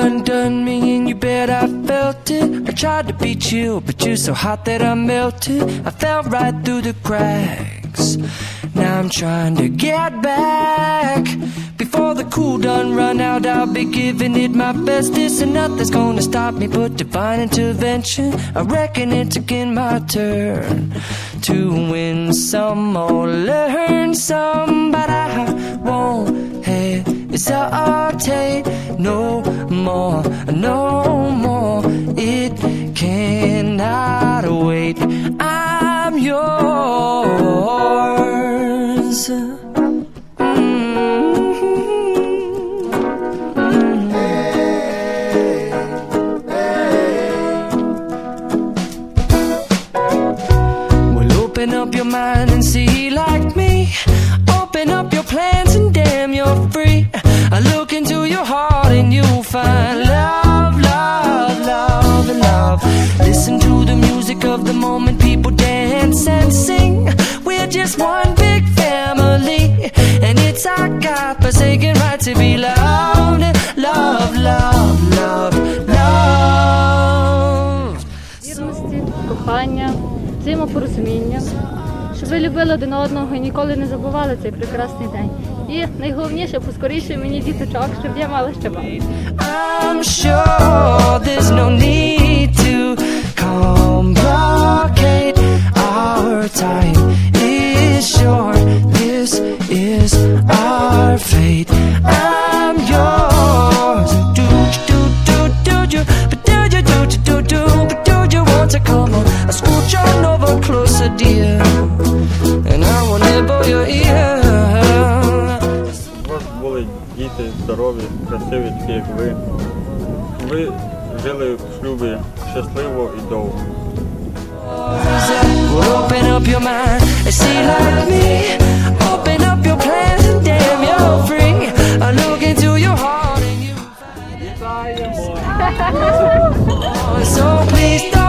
undone me and you bet I felt it. I tried to be chill, but you're so hot that I melted. I fell right through the cracks. Now I'm trying to get back. Before the cool done run out, I'll be giving it my best. This and nothing's gonna stop me but divine intervention. I reckon it's again my turn to win some or learn some, but I won't hesitate no more, no more. It cannot wait. I'm yours. Open up your mind and see like me. Open up your plans and damn, you're free. I look into your heart and you'll find love, love, love, love. Listen to the music of the moment, people dance and sing. We're just one big family, and it's our God-forsaken right to be loved. Love, love, love, love. Вірності, кохання, взаємопорозуміння, щоб ви любили один одного і ніколи не забували цей прекрасний день. І найголовніше, поскоріше мені діточок, щоб я мала ще багато. I'm sure there's no need to complicate. Our time is short. This is our fate. I'm yours. Do you, but do you want to come on? I scooch on over closer, dear, and I will nibble your ear. У вас були діти здорові, красиві, такі як ви. Ви жили в шлюбі щасливо і довго. Open up your mind and see like me. Open up your plans and damn, you're free. I look into your heart and you find it. So please don't.